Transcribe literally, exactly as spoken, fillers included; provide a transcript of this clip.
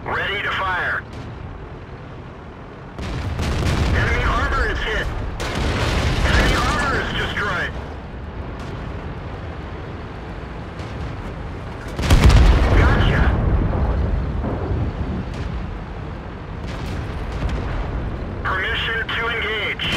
Ready to fire. Enemy armor is hit. Enemy armor is destroyed. Gotcha. Permission to engage.